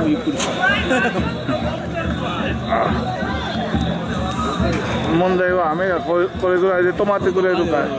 ゆっくりした問題は雨がこれぐらいで止まってくれるか。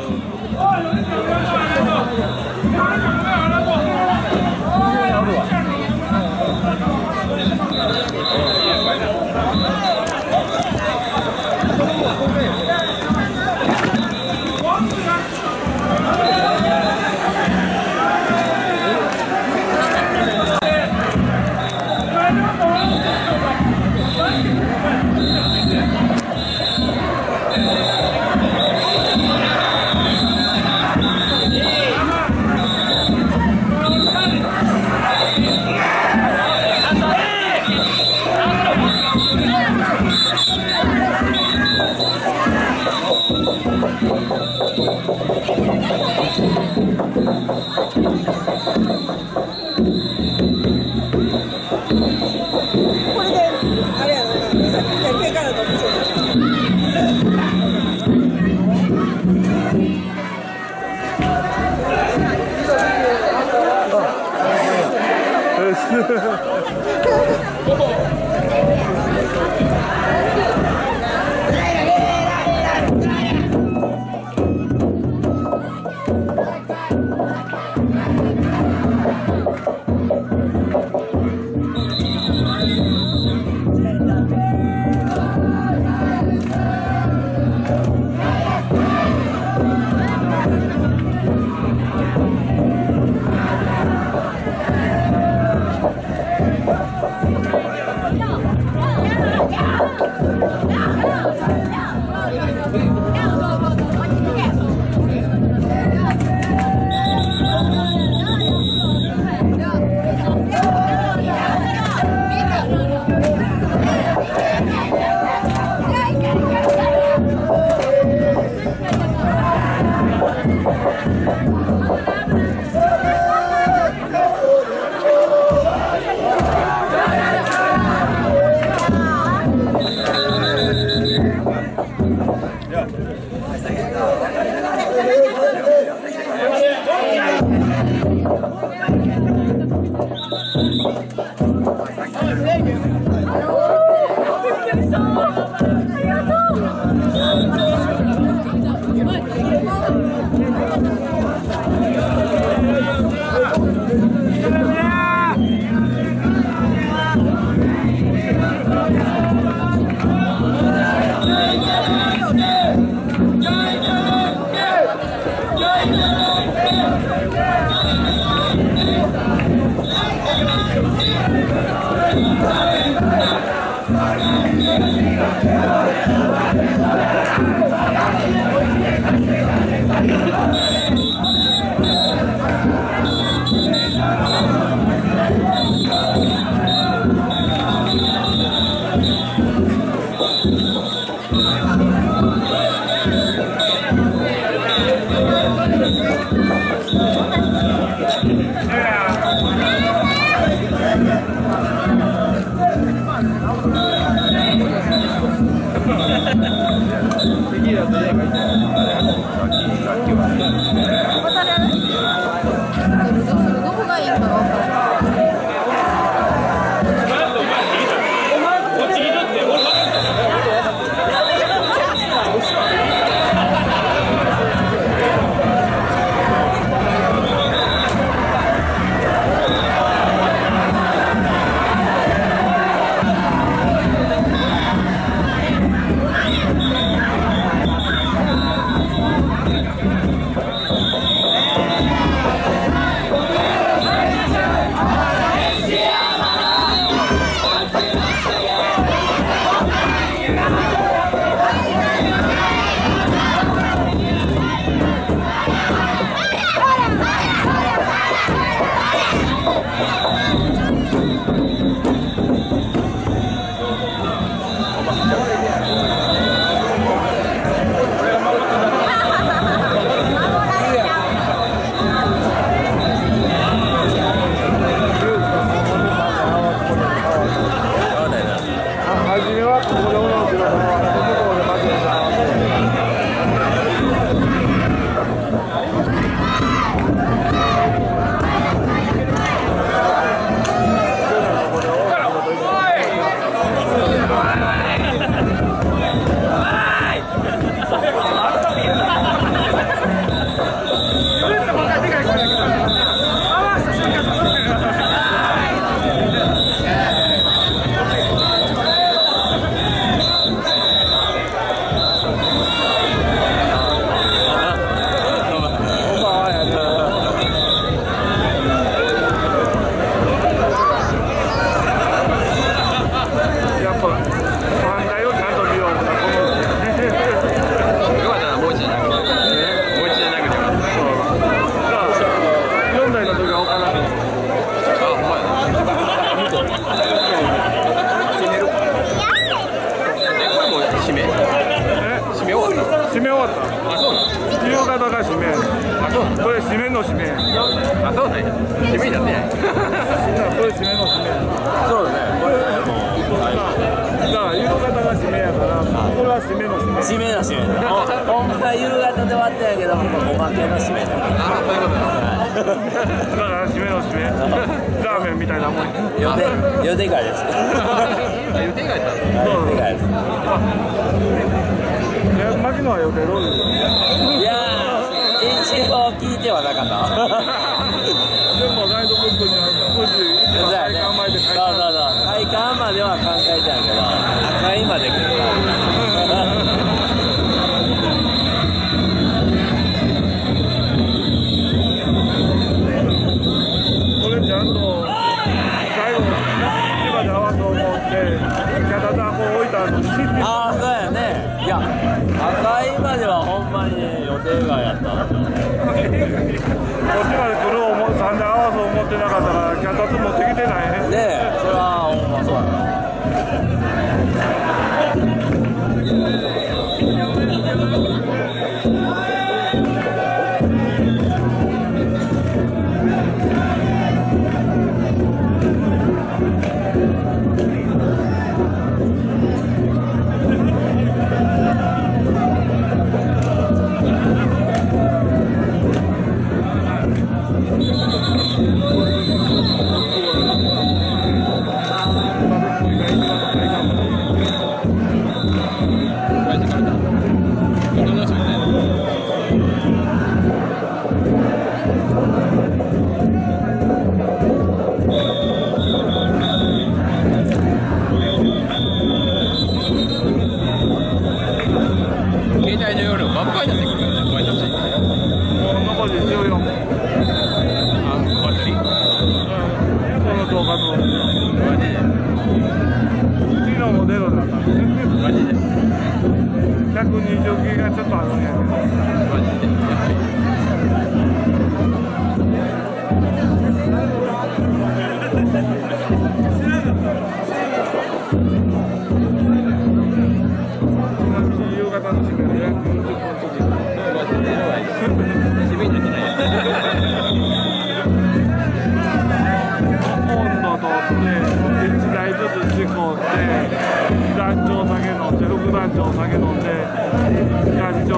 締めの締めの。ほんま夕方で終わったんやけど、おまけの締めだ。 あ、そういうことだ。だから締めの締め。ラーメンみたいなもん。 予定外です。 予定外だ。 予定外です。 牧野は予定どうですか？ いやー、一応聞いてはなかった。 でもガイドブックには9時一番開館前で書いてある。 そうそうそう。開館までは考えてあるけど、赤いまで来るから。 これちゃんと最後市場で合わそう思って脚立箱置いたのに。 ああ、そうやね。いや、赤いまではほんまに予定外やった。 こっちまで来る思う3で合わそう思ってなかったから脚立持ってきてないね。 ねえ、それはほんまそうやな。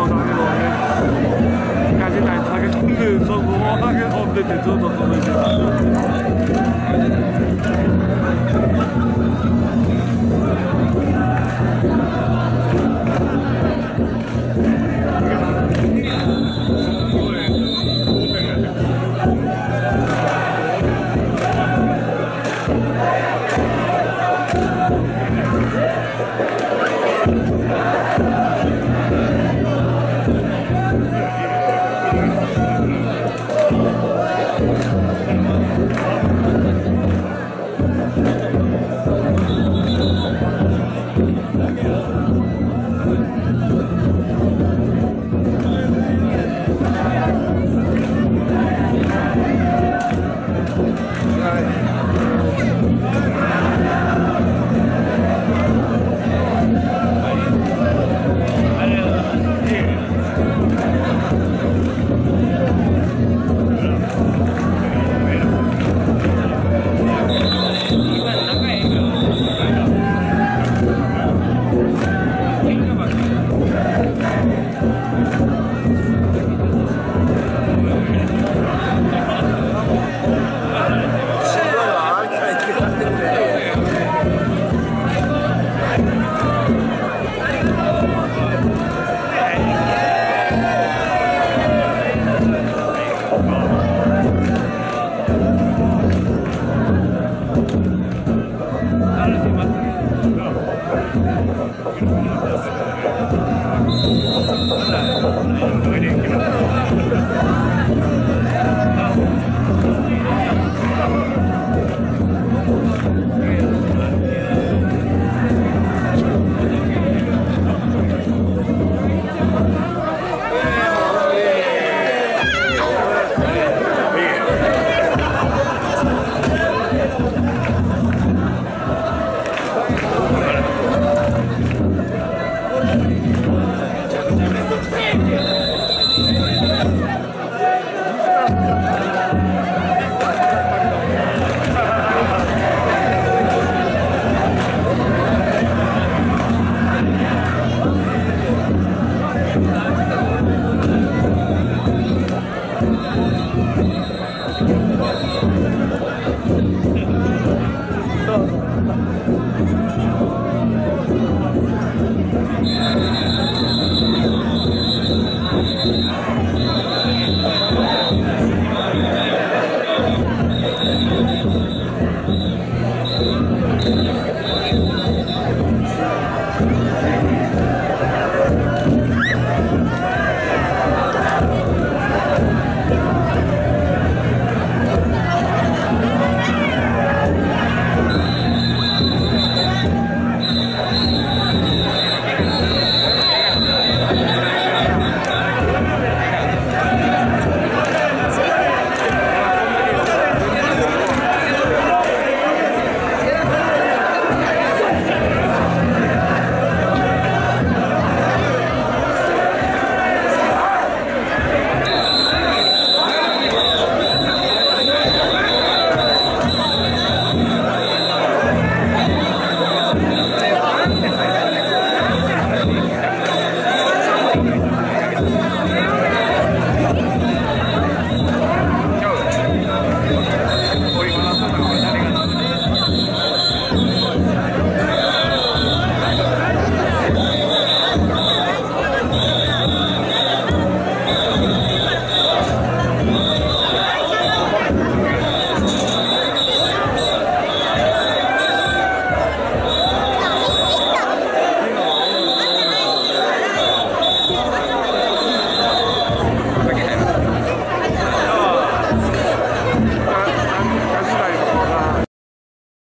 そこを酒飲んでてずっと続いてた。